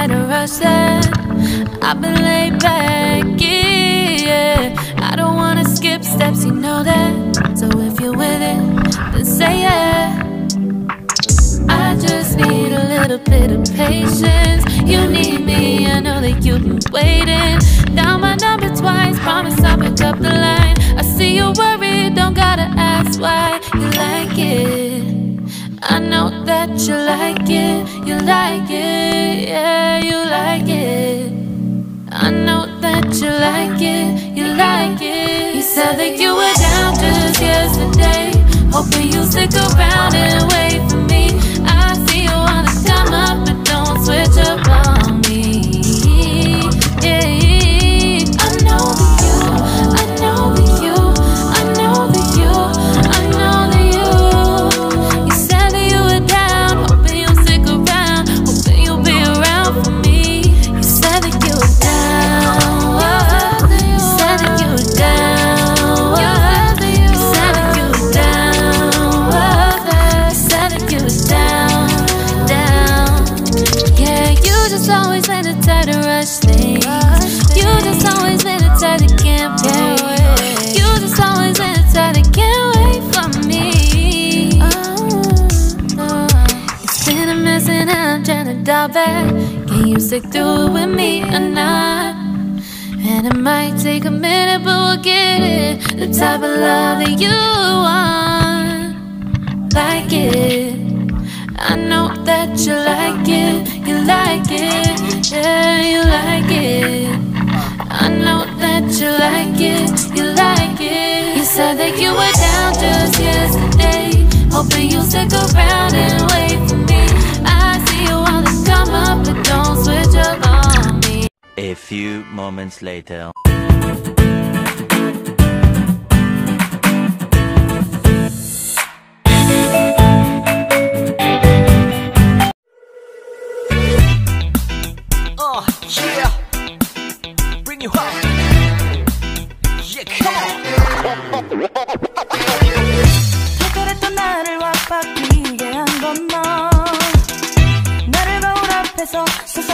try to rush that. I've been laid back, yeah. I don't wanna skip steps, you know that. So if you're with it, then say yeah. I just need a little bit of patience. You need me, I know that you've been waiting. Down my number twice, promise I'll pick up the line. I see you worried, don't gotta ask why. You like it, I know that you like it. You like it, yeah, you like it. I know that you like it, you like it. You said that you were down just yesterday, hoping you'll stick around and wait for me. I see you wanna come up, but don't switch up on me. Yeah, I know that you, I know that you, I know that you, I know that you. You said that you were down, hoping you'll stick around, hoping you'll be around for me. You said that you were down, you said that you were down, you said that you were down, you said that you were down, down. Yeah, you just always been the type to rush things. You just always been the type that can't wait. You just always been the type that can't wait for me. It's been a mess and I'm trying to dial back. Can you stick through it with me or not? And it might take a minute, but we'll get it. The type of love that you want, like it. I know that you like it, you like it, yeah, you like it. I know that you like it, you like it. You said that you were down just yesterday, hoping you'll stick around and wait for me. I see you wanna come up, but don't switch up on me. A few moments later. Yeah, bring you home. Yeah, come on. 특별했던 나를 와바뀌게 한 건 너. 나를 거울 앞에서